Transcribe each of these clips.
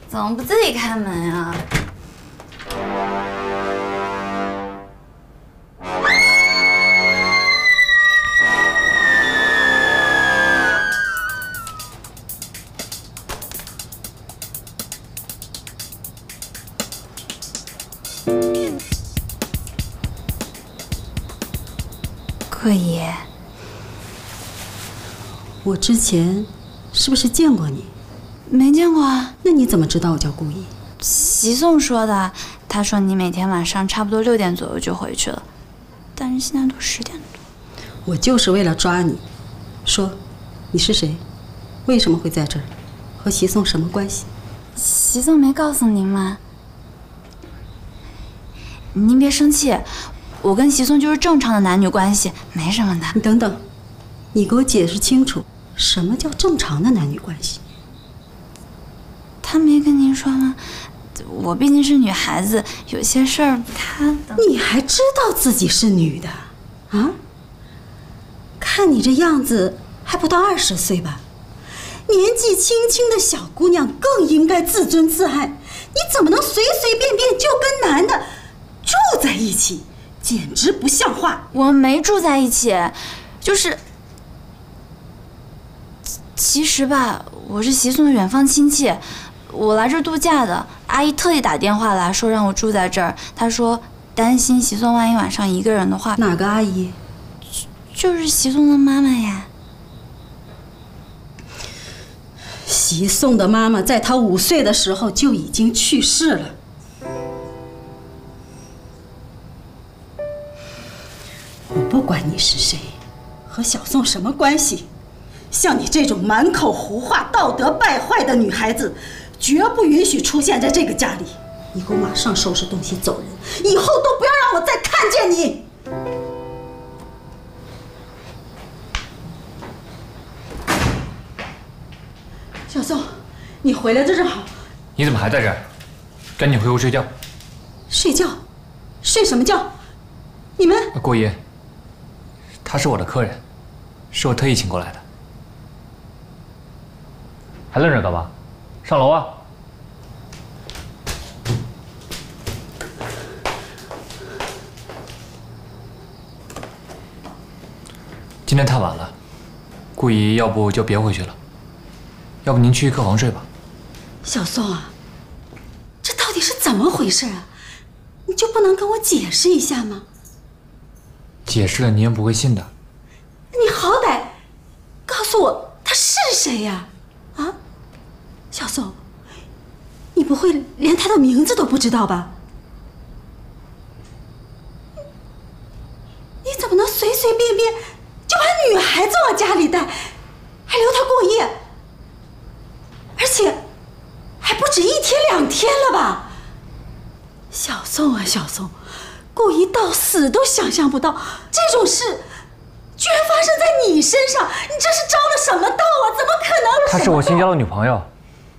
怎么不自己开门呀？顾爷， 我之前是不是见过你？ 没见过啊。 那你怎么知道我叫顾姨？ 席颂说的，他说你每天晚上差不多6点左右就回去了，但是现在都10点多。 我就是为了抓你。说，你是谁？为什么会在这儿？和席颂什么关系？ 席颂没告诉您吗？您别生气，我跟席颂就是正常的男女关系，没什么的。 你等等，你给我解释清楚，什么叫正常的男女关系？ 他没跟您说吗？我毕竟是女孩子，有些事儿他…… 你还知道自己是女的啊？看你这样子，还不到20岁吧？年纪轻轻的小姑娘更应该自尊自爱，你怎么能随随便便就跟男的住在一起？简直不像话！ 我们没住在一起，就是其实吧，我是席颂的远房亲戚，我来这儿度假的。阿姨特意打电话来说让我住在这儿，她说担心席颂万一晚上一个人的话。 哪个阿姨？ 就是席颂的妈妈呀。 席颂的妈妈在他5岁的时候就已经去世了。我不管你是谁，和小宋什么关系？像你这种满口胡话、道德败坏的女孩子，绝不允许出现在这个家里。你给我马上收拾东西走人，以后都不要让我再看见你。小宋，你回来的正好。 你怎么还在这儿？赶紧回屋睡觉。 睡觉？睡什么觉？你们…… 顾姨，他是我的客人，是我特意请过来的。还愣着干嘛？上楼啊！今天太晚了，顾姨要不就别回去了，要不您去客房睡吧。 小宋啊，这到底是怎么回事啊？你就不能跟我解释一下吗？ 解释了你也不会信的。 你好歹告诉我他是谁呀？啊，小宋，你不会连他的名字都不知道吧？你怎么能随随便便就把女孩子往家里带，还留她过夜？而且还不止1天2天了吧？小宋啊，小宋，顾姨到死都想象不到这种事居然发生在你身上，你这是招了什么道啊？怎么可能？ 她是我新交的女朋友，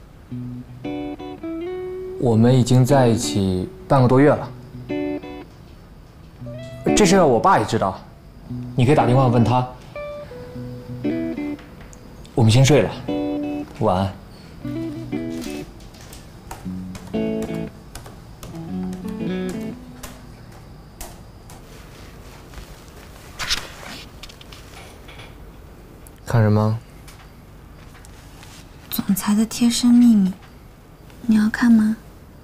我们已经在一起半个多月了。这事我爸也知道，你可以打电话问他。我们先睡了，晚安。看什么？ 总裁的贴身秘密，你要看吗？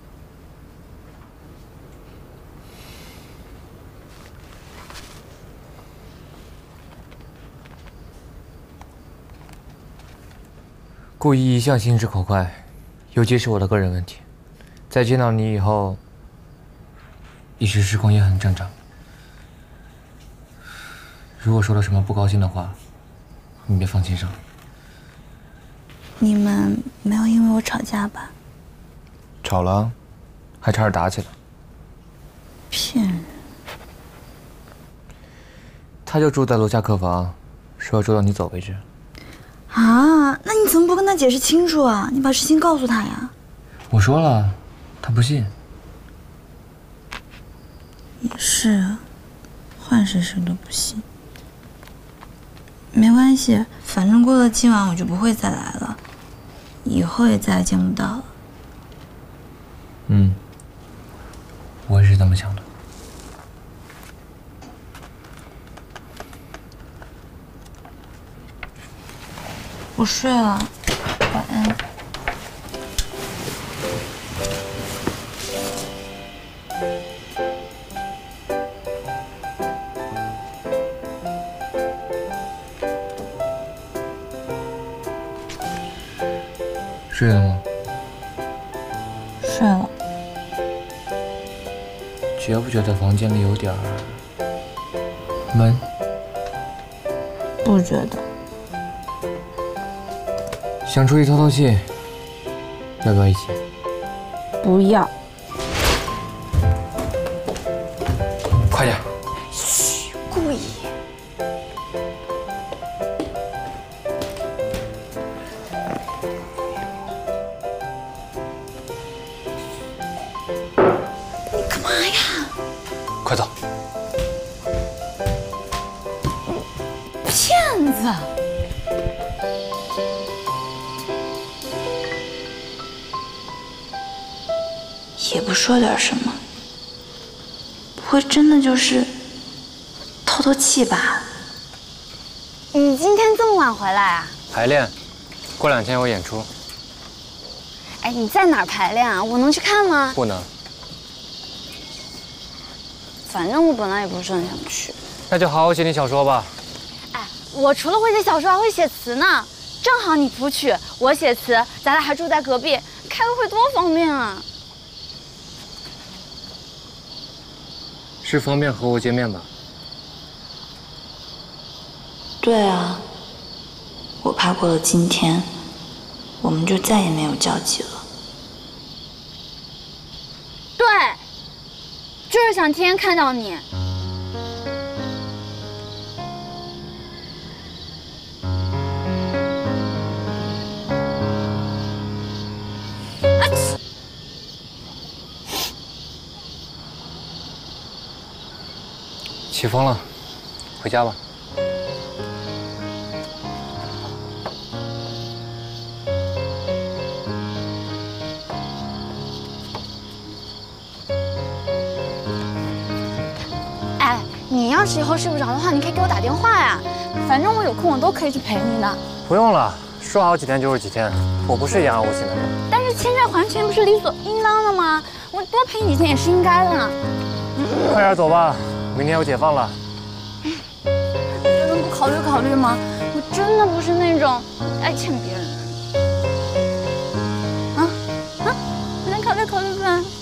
顾姨一向心直口快，尤其是我的个人问题，在见到你以后，一时失控也很正常。如果说了什么不高兴的话，你别放心上。 你们没有因为我吵架吧？ 吵了，还差点打起来。 骗人！ 他就住在楼下客房，说要住到你走为止。 啊，那你怎么不跟他解释清楚啊？你把事情告诉他呀。 我说了，他不信。 也是啊，换谁谁都不信。没关系，反正过了今晚我就不会再来了，以后也再也见不到了。 我睡了，晚安。 睡了吗？ 睡了。 觉不觉得房间里有点闷？ 不觉得。 想出去透透气，要不要一起？ 不要。 快点！ 嘘，故意。你干嘛呀？ 快走！ 骗子！也不说点什么，不会真的就是透透气吧？ 你今天这么晚回来啊？ 排练，过2天有演出。 哎，你在哪儿排练啊？我能去看吗？ 不能。 反正我本来也不是很想去。 那就好好写你小说吧。 哎，我除了会写小说，还会写词呢。正好你谱曲，我写词，咱俩还住在隔壁，开个会多方便啊！ 是方便和我见面吧？ 对啊，我怕过了今天，我们就再也没有交集了。 对，就是想天天看到你。 起风了，回家吧。 哎，你要是以后睡不着的话，你可以给我打电话呀。反正我有空，我都可以去陪你的。 不用了，说好几天就是几天，我不是言而无信的人。 但是欠债还钱不是理所应当的吗？我多陪你几天也是应该的。 快点走吧，明天有解放了。 能不考虑考虑吗？我真的不是那种爱欠别人的人。啊，你能考虑考虑吧。